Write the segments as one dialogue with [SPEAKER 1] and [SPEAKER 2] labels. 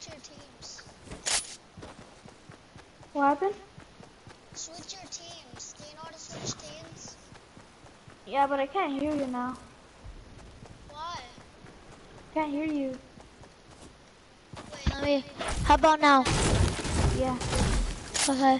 [SPEAKER 1] switch your teams.
[SPEAKER 2] What happened?
[SPEAKER 1] Switch your teams. Do you know how to switch teams?
[SPEAKER 2] Yeah, but I can't hear you now.
[SPEAKER 1] Why?
[SPEAKER 2] Can't hear you.
[SPEAKER 1] Wait, let me. How about now?
[SPEAKER 2] Yeah.
[SPEAKER 1] Okay.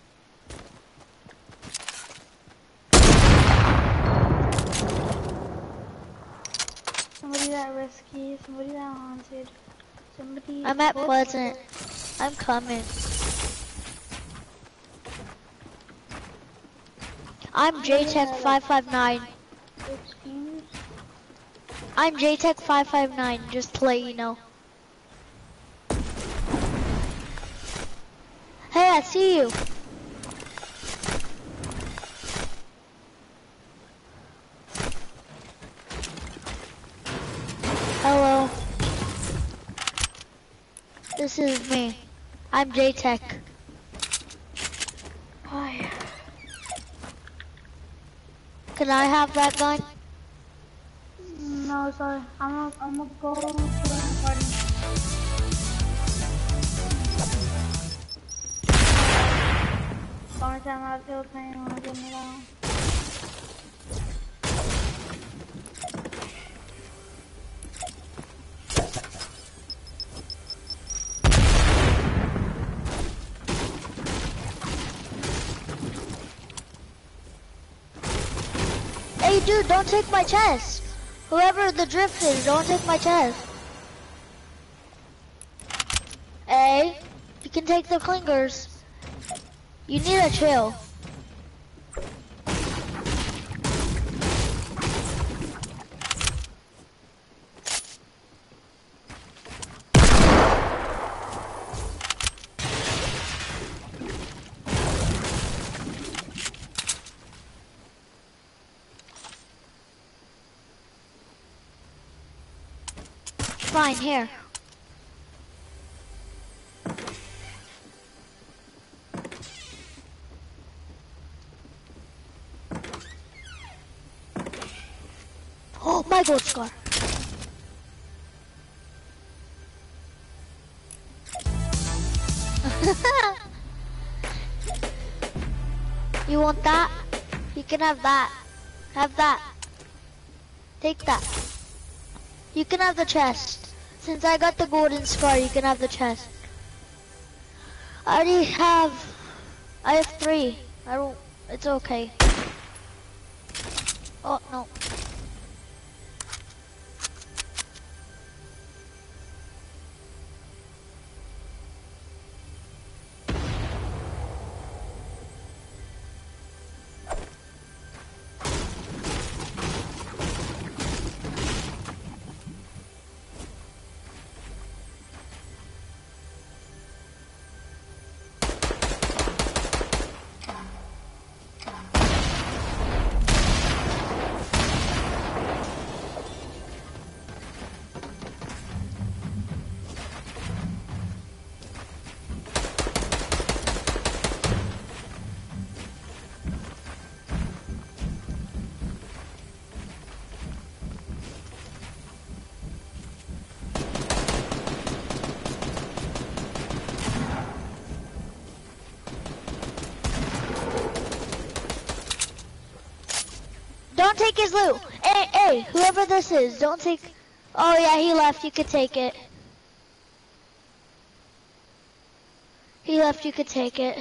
[SPEAKER 2] Somebody that risky, somebody that haunted, somebody...
[SPEAKER 1] I'm at Pleasant. I'm coming. I'm JTech559. I'm JTech559, just to let you know. Hey, I see you. Hello. This is me. I'm JTech.
[SPEAKER 2] Hi.
[SPEAKER 1] Can I have that gun?
[SPEAKER 2] No, sorry. I'm gonna go to the party. Only time I feel pain when I get me down.
[SPEAKER 1] Hey dude, don't take my chest. Whoever the drift is, don't take my chest. Hey, you can take the clingers. You need to chill. Fine, here. Oh, my gold scar. You want that? You can have that. Have that. Take that. You can have the chest. Since I got the golden scar, you can have the chest. I have 3. It's okay. Oh, no. Don't take his loot. Hey, whoever this is, don't take... Oh yeah, he left, you could take it. He left, you could take it.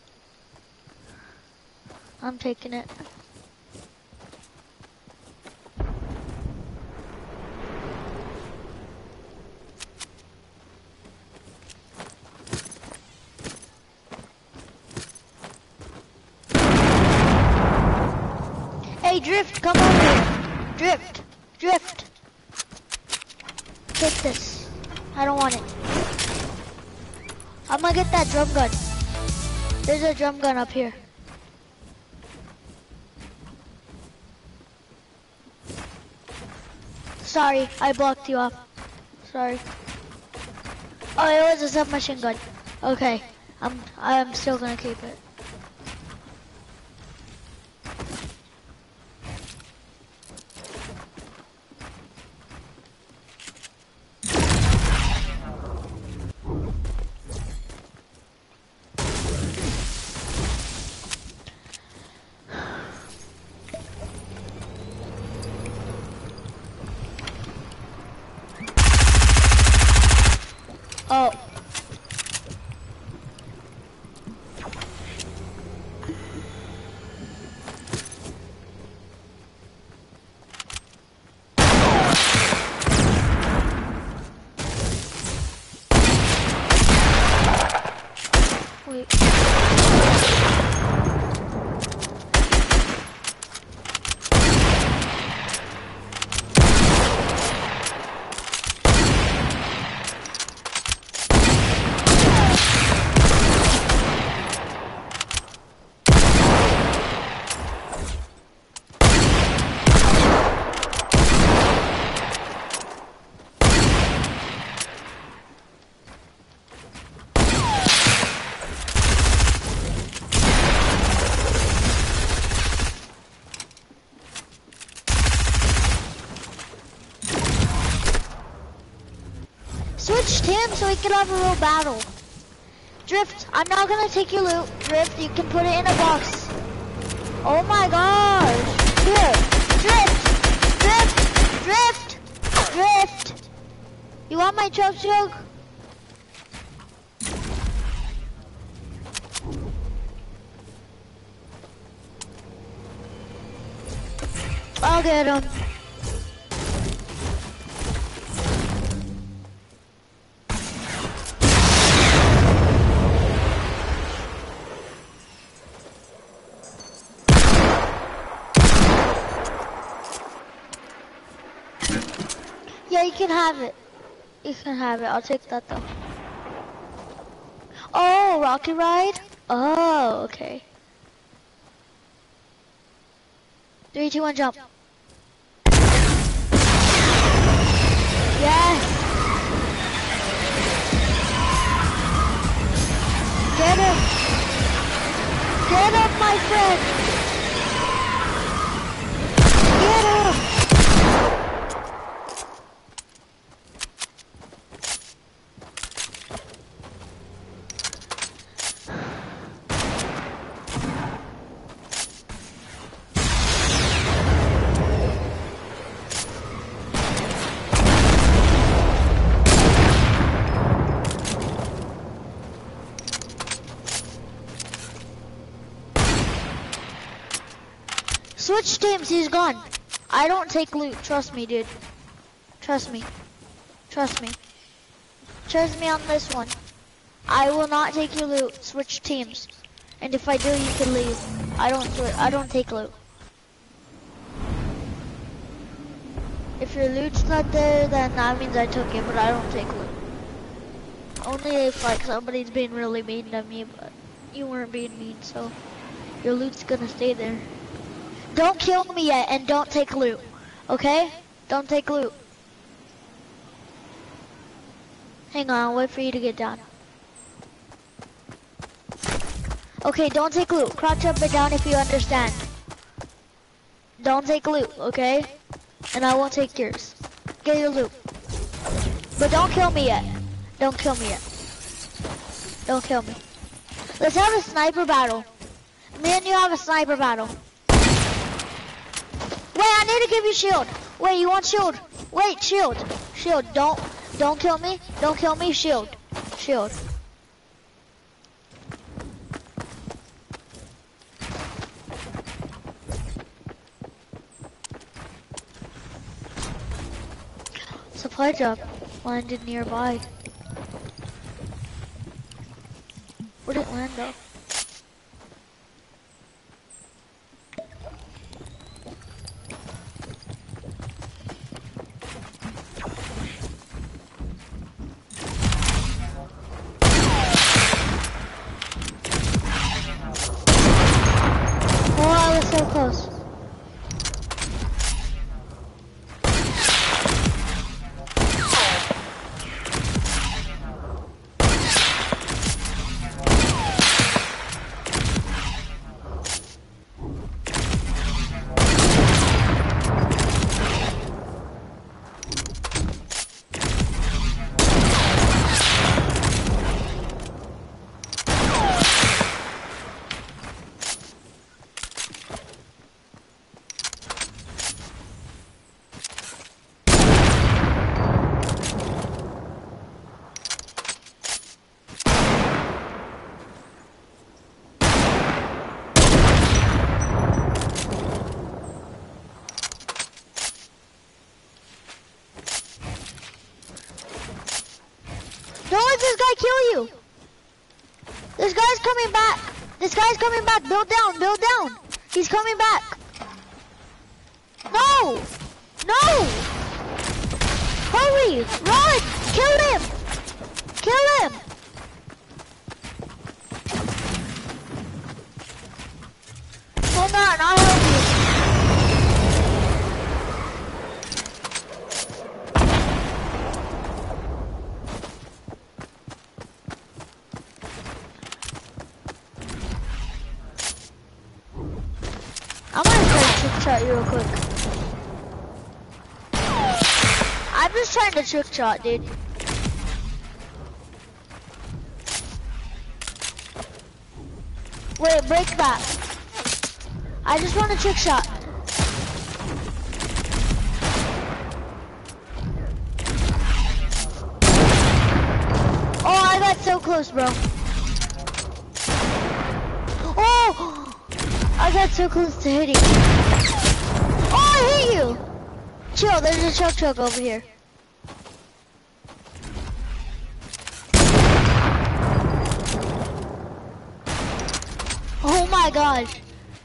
[SPEAKER 1] I'm taking it. Hey, Drift, come over here. Drift. Take this. I don't want it. I'm gonna get that drum gun. There's a drum gun up here. Sorry, I blocked you off. Sorry. Oh, it was a submachine gun. Okay, I'm still gonna keep it. Oh. Wait. Switch teams so we can have a real battle. Drift, I'm not gonna take your loot. Drift, you can put it in a box. Oh my gosh. Here. Drift. Drift. Drift. Drift. You want my chug jug? I'll get him. Yeah, you can have it. You can have it. I'll take that though. Oh, rocket ride? Oh, okay. 3, 2, 1, jump. Yes. Get him. Get him, my friend. Get him. Switch teams, he's gone. I don't take loot, trust me, dude. Trust me. Trust me. Trust me on this one. I will not take your loot, switch teams. And if I do, you can leave. I don't take loot. If your loot's not there, then that means I took it, but I don't take loot. Only if like somebody's being really mean to me, but you weren't being mean, so your loot's gonna stay there. Don't kill me yet, and don't take loot, okay? Don't take loot. Hang on, I'll wait for you to get down. Okay, don't take loot. Crouch up and down if you understand. Don't take loot, okay? And I won't take yours. Get your loot. But don't kill me yet. Don't kill me yet. Don't kill me. Let's have a sniper battle. Me and you have a sniper battle. Wait, I need to give you shield. Wait, you want shield? Wait, shield. Shield, don't kill me. Don't kill me, shield. Shield. Supply drop landed nearby. Where'd it land though? So close. Don't let this guy kill you. This guy's coming back. This guy's coming back. Build down, build down. He's coming back. No! No! Hurry! Run! Kill him! Kill him! Hang on, I'll help you. I'm gonna try to trick shot you real quick. I'm just trying to trick shot, dude. Wait, break that. I just want a trick shot. Oh, I got so close, bro. Oh, I got so close to hitting. Oh, I hit you. Chill, there's a chug chug over here. Oh my gosh.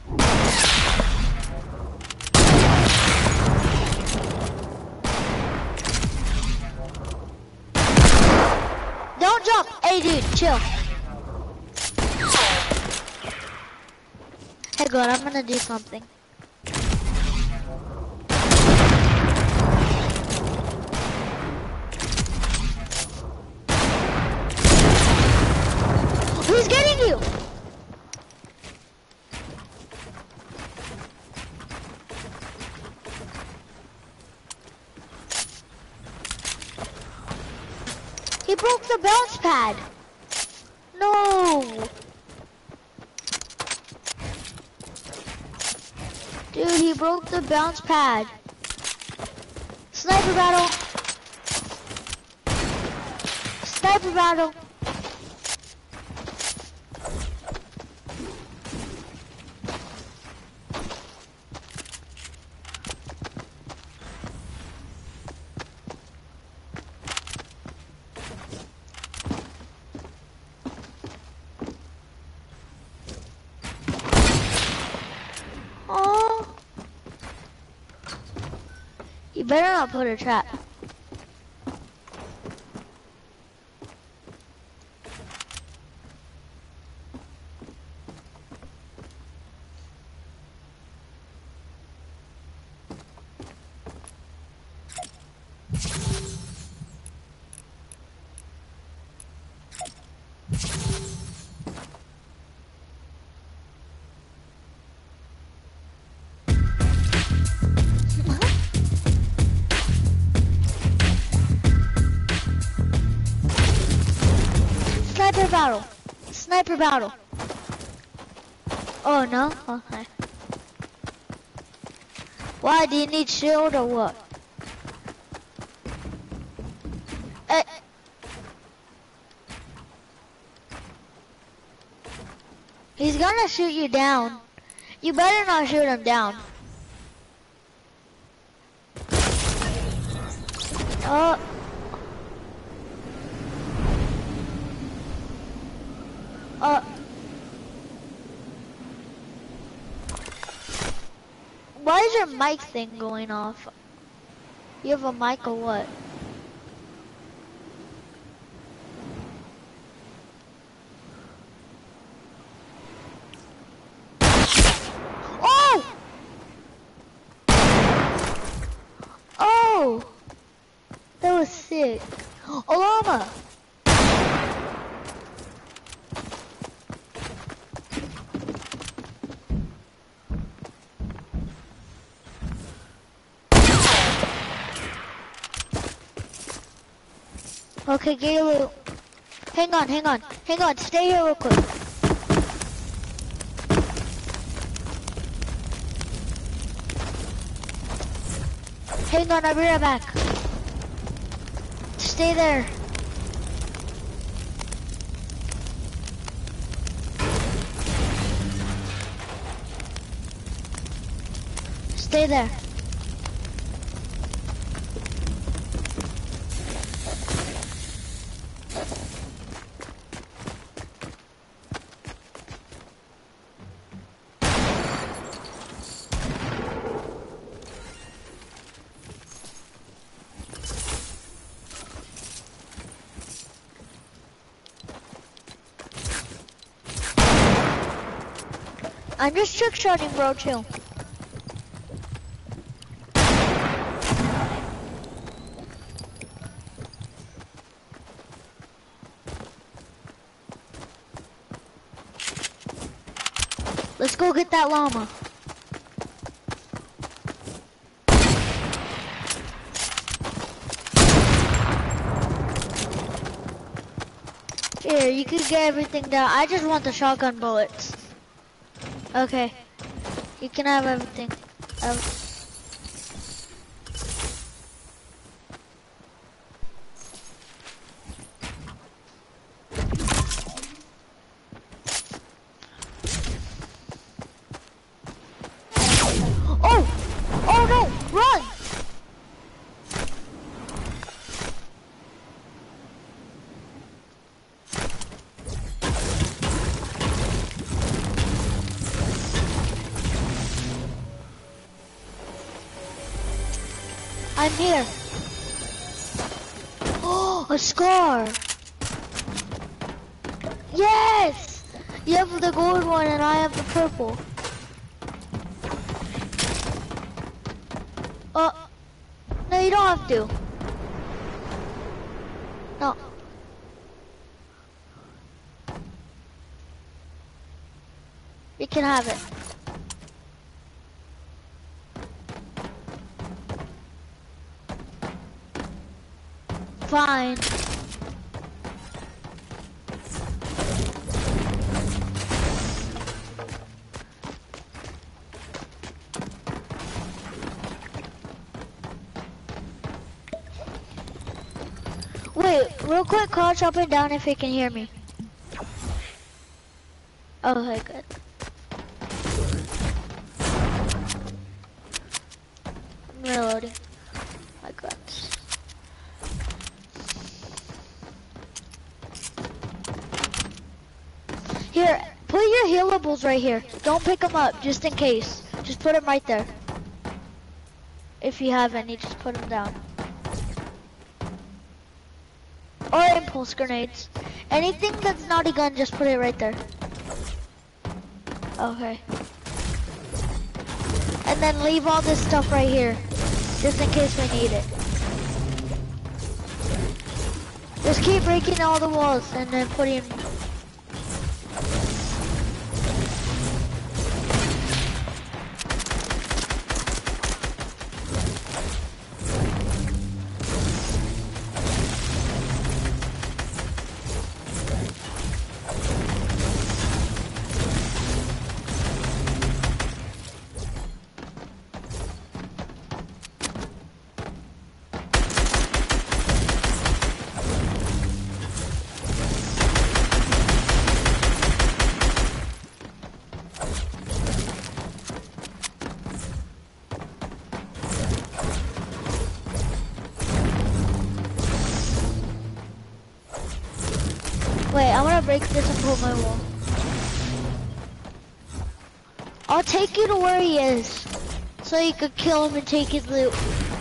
[SPEAKER 1] Don't jump. Hey dude, chill. Hey God, I'm gonna do something. He's getting you! He broke the bounce pad. No! Dude, he broke the bounce pad. Sniper battle. Sniper battle. Oh. You better not put a trap. Sniper battle. Sniper battle. Oh no? Okay. Why, do you need shield or what? He's gonna shoot you down. You better not shoot him down. Oh. Why is your mic thing going off? You have a mic or what? Oh! Oh! That was sick. Oh, llama! Okay, get a little. Hang on, stay here real quick. Hang on, I'll be right back. Stay there. Stay there. I'm just trick shotting, bro, chill. Let's go get that llama. Here, you can get everything down. I just want the shotgun bullets. Okay. You can have everything. Oh! Oh no! Run! I'm here. Oh, a scar. Yes! You have the gold one and I have the purple. No, you don't have to. No. You can have it. Fine. Wait, real quick, crouch up and down if you can hear me. Okay, good. I'm reloading. My guns. Here, put your healables right here. Don't pick them up, just in case. Just put them right there. If you have any, just put them down. Or impulse grenades. Anything that's not a gun, just put it right there. Okay. And then leave all this stuff right here, just in case we need it. Just keep breaking all the walls and then putting... Wait, I'm gonna break this and put my wall. I'll take you to where he is, so you could kill him and take his loot.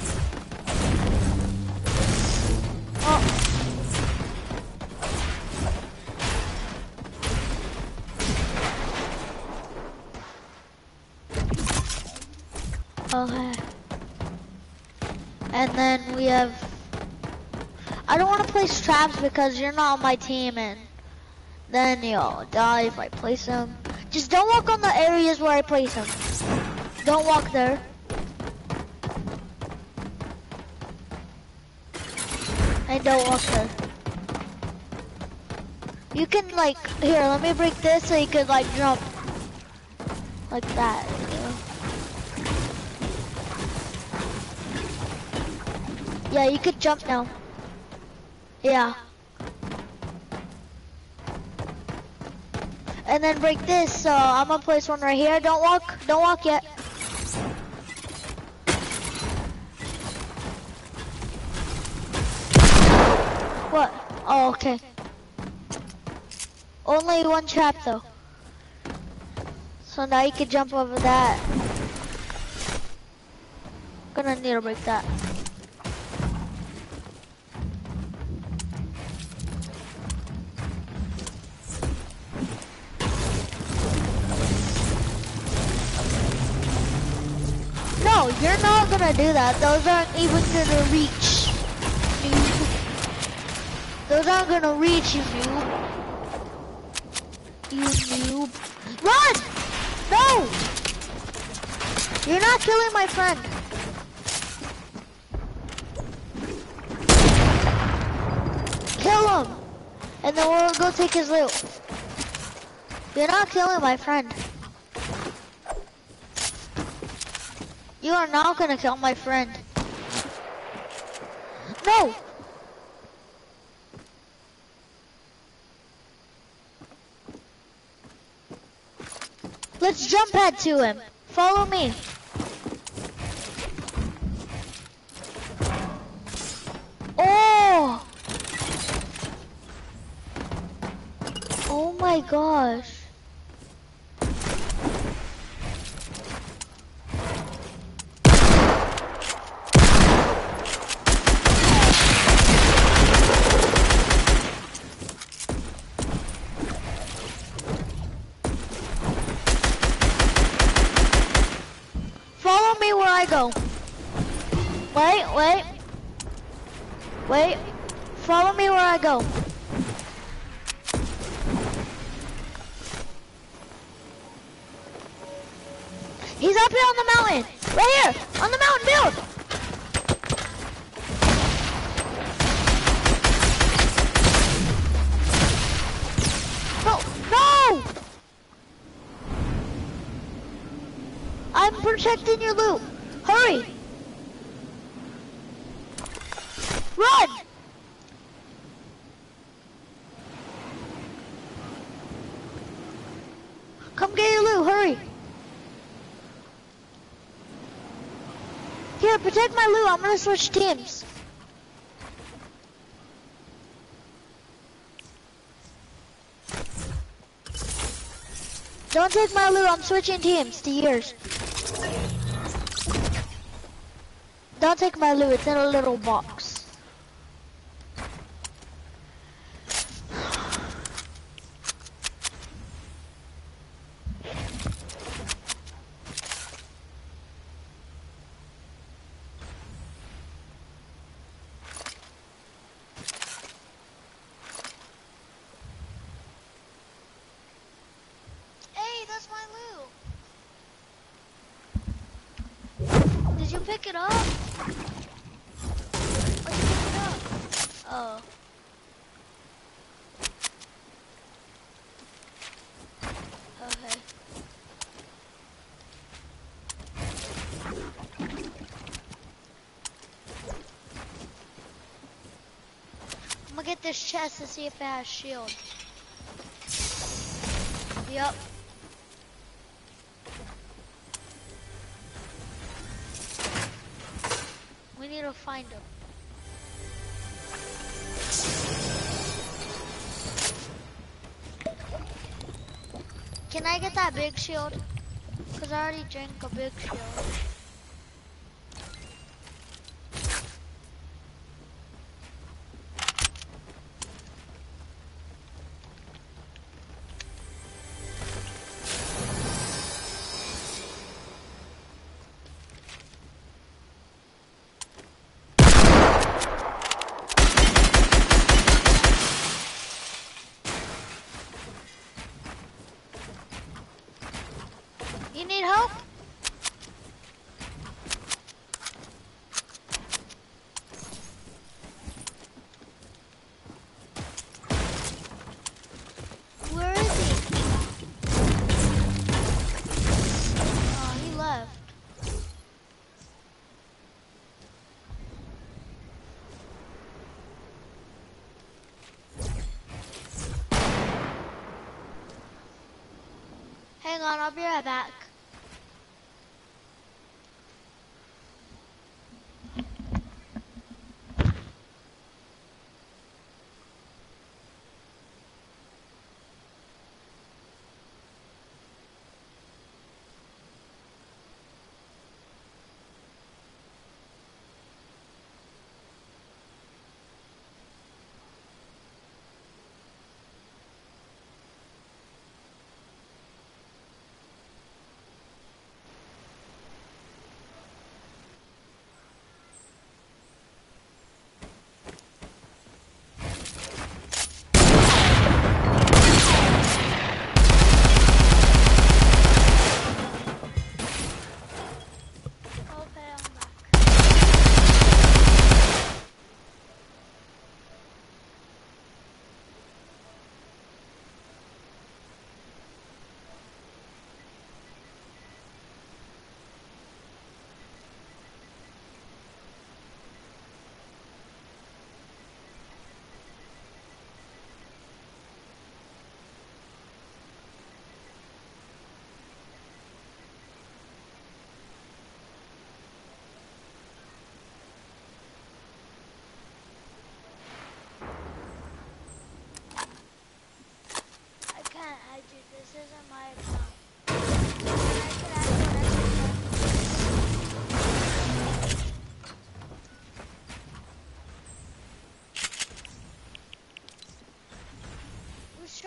[SPEAKER 1] Oh. Okay. And then we have... I don't want to place traps because you're not on my team and then you'll die if I place them. Just don't walk on the areas where I place them. Don't walk there. And don't walk there. You can like, here, let me break this so you can like jump. Like that. You know? Yeah, you could jump now. Yeah. And then break this, so I'm gonna place one right here. Don't walk yet. What? Oh, okay. Only one trap though. So now you can jump over that. Gonna need to break that. No, you're not gonna do that. Those aren't even gonna reach. Noob. Those aren't gonna reach you, noob. You noob. Run! No! You're not killing my friend. Kill him! And then we'll go take his loot. You're not killing my friend. You are not gonna kill my friend. No! Let's jump head to him. Follow me. Oh! Oh my gosh. Follow me where I go. Wait. Follow me where I go. He's up here on the mountain. Right here. On the mountain, build. No! I'm protecting your loot. Hurry. Run! Come get your loot, hurry. Here, protect my loot. I'm gonna switch teams. Don't take my loot. I'm switching teams to yours. Don't take my loot. It's in a little box. Did you pick it up? Where'd you pick it up? Oh. Okay. I'm gonna get this chest to see if it has shield. Yep. We need to find him. Can I get that big shield? Because I already drank a big shield. You need help? Where is he? Oh, he left. Hang on, I'll be right back.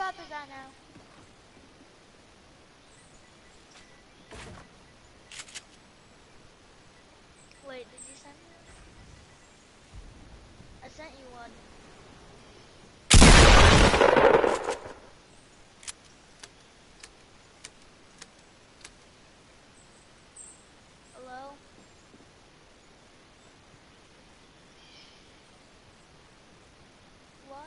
[SPEAKER 1] got the guy now. Wait, did you send me one? I sent you one. Hello? What?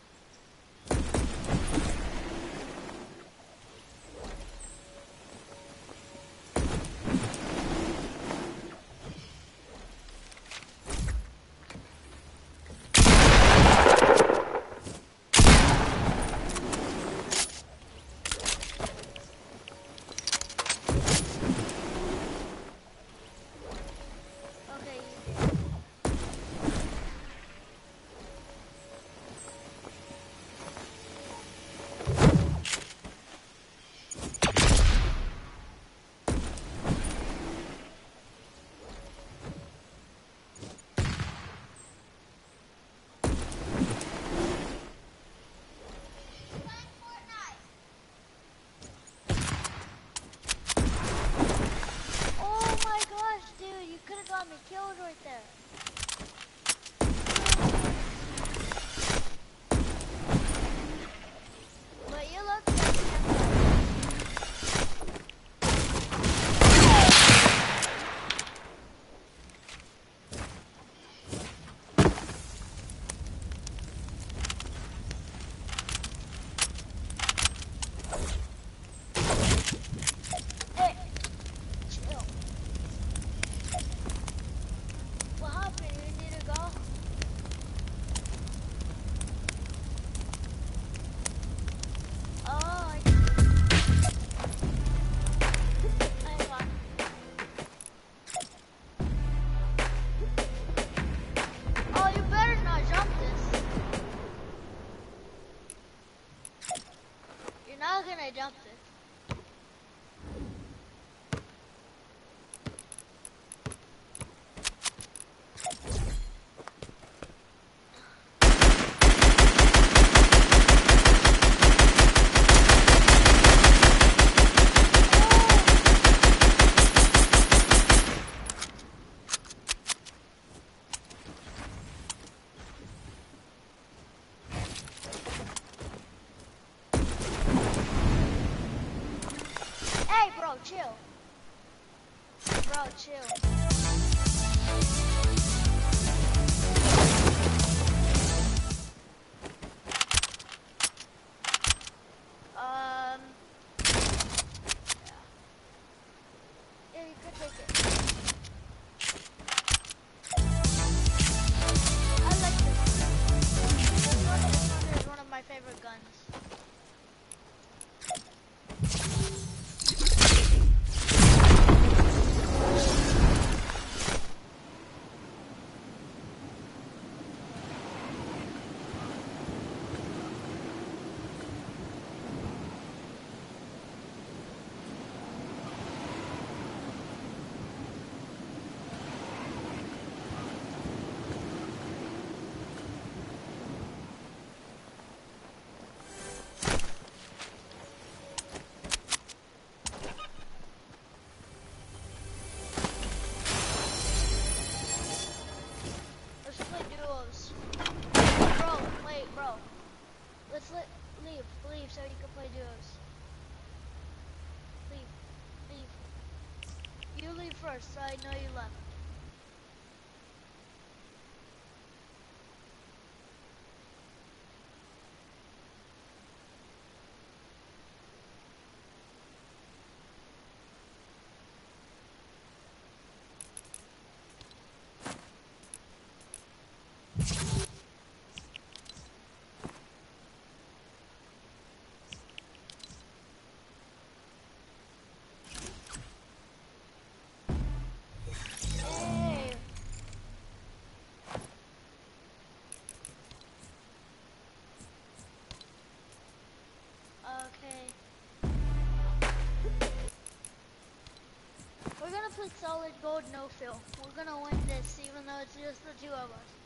[SPEAKER 1] Okay, you did. Oh my gosh, dude, you could have got me killed right there. But you look like you have Hey, chill. What happened? You need to go? Oh, I see. Hang on. Oh, you better not jump this. You're not gonna jump this. Hey, bro, chill. Bro, chill. Yeah, you could take it. I like this. This one is one of my favorite guns. Let's play duos. Bro, wait, bro. Let's leave so you can play duos. Leave. You leave first so I know you left. Hey. Okay. We're gonna play solid gold no fill. We're gonna win this even though it's just the two of us.